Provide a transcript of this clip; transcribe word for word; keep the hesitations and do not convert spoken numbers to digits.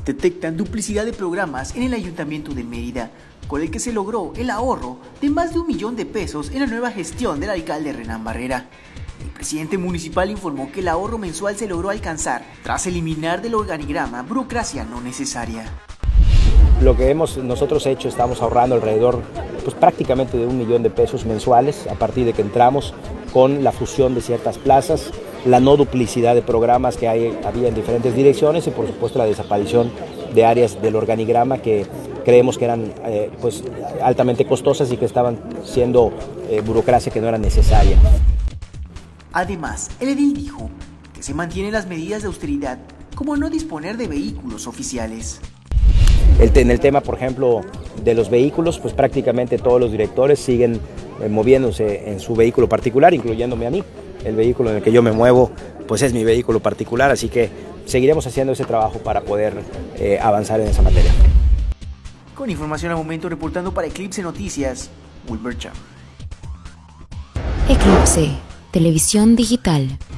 Detectan duplicidad de programas en el Ayuntamiento de Mérida, con el que se logró el ahorro de más de un millón de pesos en la nueva gestión del alcalde Renán Barrera. El presidente municipal informó que el ahorro mensual se logró alcanzar tras eliminar del organigrama burocracia no necesaria. Lo que hemos nosotros hecho, estamos ahorrando alrededor pues, prácticamente de un millón de pesos mensuales a partir de que entramos con la fusión de ciertas plazas, la no duplicidad de programas que hay, había en diferentes direcciones y por supuesto la desaparición de áreas del organigrama que creemos que eran eh, pues, altamente costosas y que estaban siendo eh, burocracia que no era necesaria. Además, el edil dijo que se mantienen las medidas de austeridad como no disponer de vehículos oficiales. El, en el tema, por ejemplo, de los vehículos, pues prácticamente todos los directores siguen eh, moviéndose en su vehículo particular, incluyéndome a mí. El vehículo en el que yo me muevo, pues es mi vehículo particular, así que seguiremos haciendo ese trabajo para poder eh, avanzar en esa materia. Con información al momento, reportando para Eclipse Noticias, Wilber Chao. Eclipse, televisión digital.